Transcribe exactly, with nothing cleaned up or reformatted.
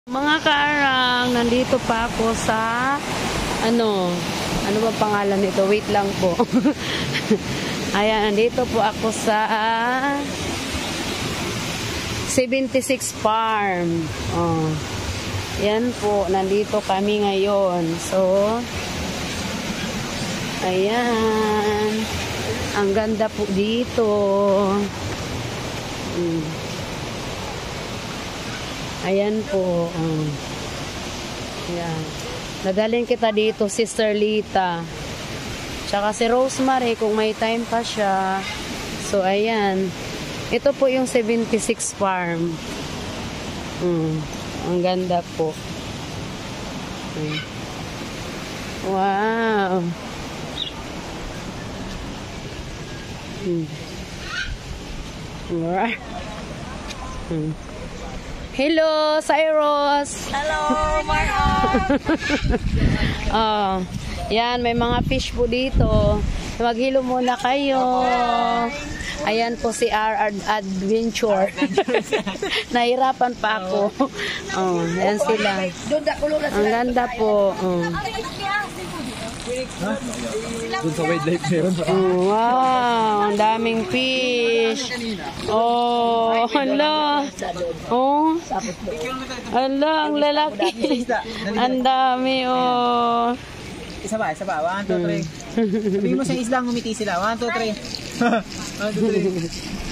Mga kaarang, nandito pa ako sa ano, ano ba pangalan nito? Wait lang po. Ayan, nandito po ako sa seventy-six Farm. Oh. Yan po, nandito kami ngayon. So, ayan. Ang ganda po dito. Hmm. Ayan po. Um, ayan. Nagaling kita dito, Sister Lita. Tsaka si Rosemary, kung may time pa siya. So, ayan. Ito po yung seventy-six Farm. Um, ang ganda po. Um. Wow. Hmm. Alright. Hmm. Hello, Cyrus. Hello, Marco. Oh, yan, may mga fish po dito. Maghilo muna kayo. Ayan po si R Adventure. Nahirapan pa ako. Oh, ayan sila. Ang ganda po. Oh. Doon sa wildlife na yun. Oh, wow, ang daming fish. Oh, hala. Oh, hala, ang lalaki. Ang dami, oh. Isa ba? Isa ba? One, two, three. Sabihin mo sa islang umiti sila. One, two, three. One, two, three.